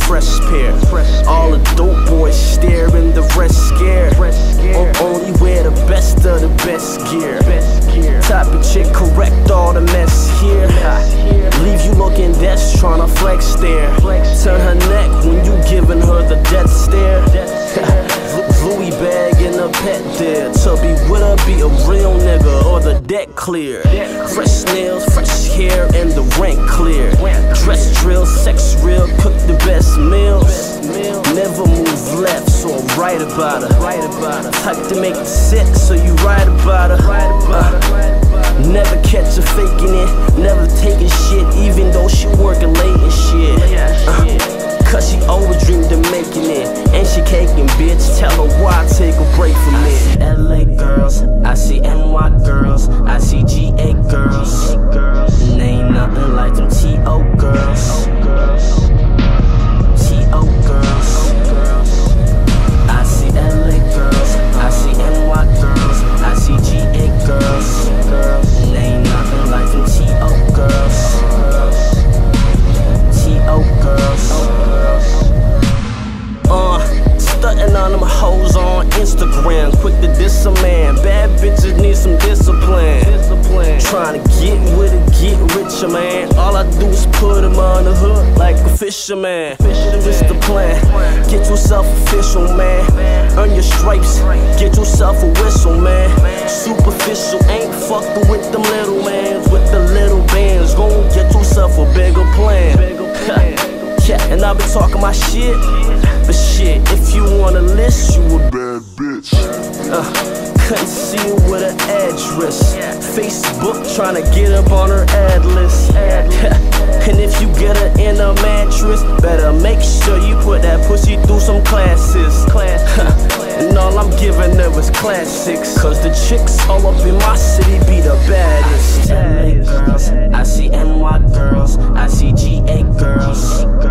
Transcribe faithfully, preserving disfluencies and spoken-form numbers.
fresh pair. All the dope boys stare and the rest scared. O- Only wear the best of the best gear. Type of chick correct all the mess here. Leave you looking that's tryna flex there. Turn her neck when you giving her the death stare. Louis bag and a pet there. To be with her, be a real nigga or the deck clear. Fresh nails, fresh hair, and the rent clear. Dress drill, sex real, cook the best meals. Never move left, so I'm right about her. Type to make it sick, so you right about her. Uh, never catch her faking it, never taking shit, even though she working late and shit. Uh, Cause she always dreamed of making it, and she caking, bitch. Tell her why, take a break from it. I see L A girls, I see N Y girls, I see G A girls, and ain't nothing like them T O girls. T O girls. I see L A girls, I see N Y girls, I see G A girls, and ain't nothing like them T O girls. T O girls. Uh, stuntin' on them hoes on Instagram, quick to diss a man. Bad bitches need some discipline. Tryna get with it, get richer, man. All I do is put them on the hook like a fisherman. This the plan. Get yourself official, man. Earn your stripes. Get yourself a whistle, man. Superficial, ain't fucking with them little mans. With the little bands, gon' get yourself a bigger plan. Yeah, and I been talking my shit. But shit, if you want a list, you a bad bitch. Uh, couldn't see her with an address. Facebook tryna get up on her ad list. And if you get her in a mattress, better make sure you put that pussy through some classes. And all I'm giving her is classics. Cause the chicks all up in my city be the baddest. I see L A girls, I see N Y girls, I see G A girls.